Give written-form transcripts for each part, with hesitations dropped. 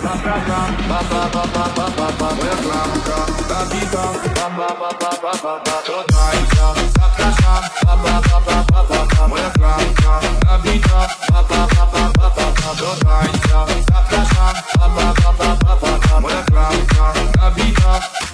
zapraszam, moja klamka nabita, do tańca, zapraszam, moja klamka nabita, do tańca, zapraszam, moja klamka nabita,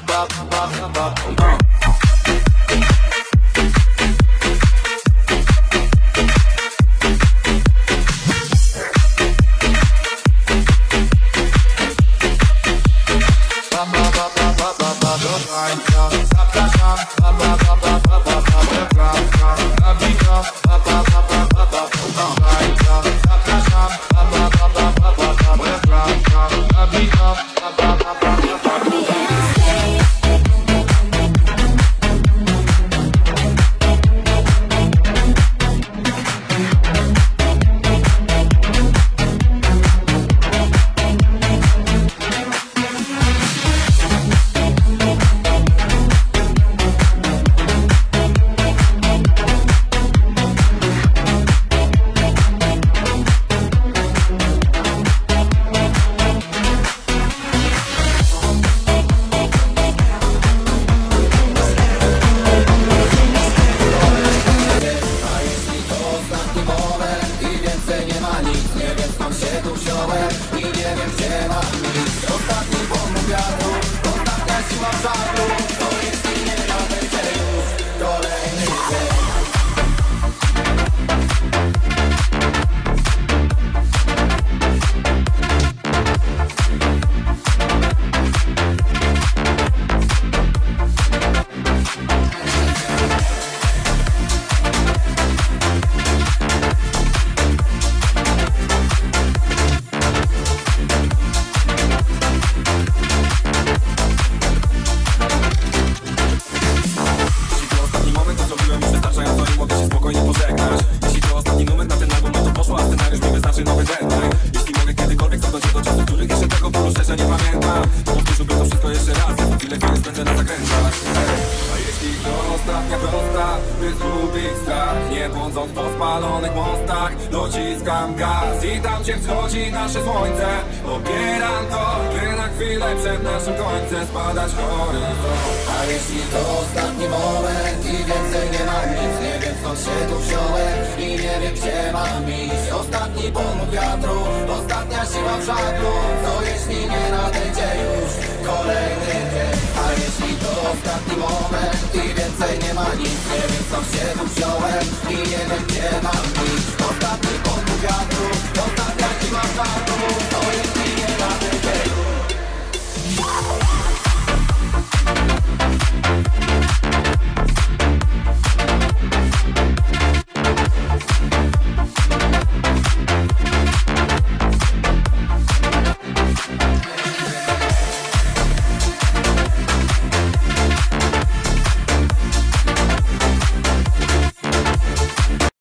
Błądząc po spalonych mostach, dociskam gaz i tam gdzie wschodzi nasze słońce. Opieram to, by na chwilę przed naszym końcem spadać horyzont. A jeśli to ostatni moment i więcej nie ma nic, nie wiem skąd się tu wziąłem i nie wiem gdzie mam iść. Ostatni pomód wiatru, ostatnia siła w żaglu.